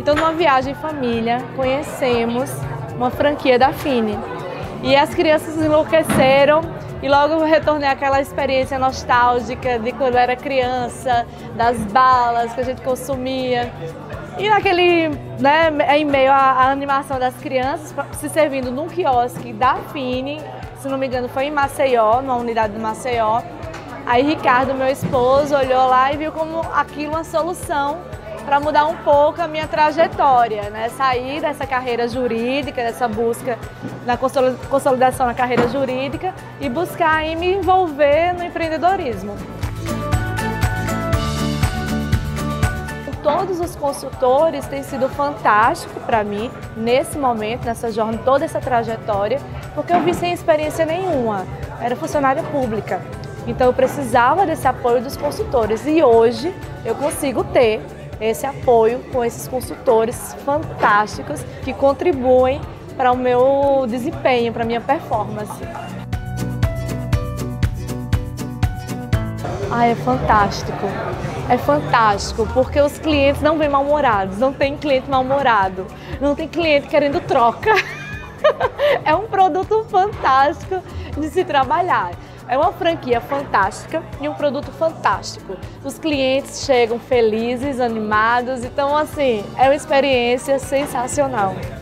Então, numa viagem em família, conhecemos uma franquia da Fini. E as crianças enlouqueceram e logo eu retornei àquela experiência nostálgica de quando eu era criança, das balas que a gente consumia. E naquele, em meio à animação das crianças, se servindo num quiosque da Fini, se não me engano foi em Maceió, numa unidade de Maceió. Aí Ricardo, meu esposo, olhou lá e viu como aquilo uma solução para mudar um pouco a minha trajetória, né? Sair dessa carreira jurídica, dessa busca na consolidação na carreira jurídica e buscar aí me envolver no empreendedorismo. Todos os consultores têm sido fantástico para mim nesse momento, nessa jornada, toda essa trajetória, porque eu vim sem experiência nenhuma, era funcionária pública. Então eu precisava desse apoio dos consultores e hoje eu consigo ter esse apoio com esses consultores fantásticos que contribuem para o meu desempenho, para a minha performance. É fantástico. É fantástico, porque os clientes não vêm mal-humorados, não tem cliente mal-humorado, não tem cliente querendo troca. É um produto fantástico de se trabalhar. É uma franquia fantástica e um produto fantástico. Os clientes chegam felizes, animados, então assim, é uma experiência sensacional.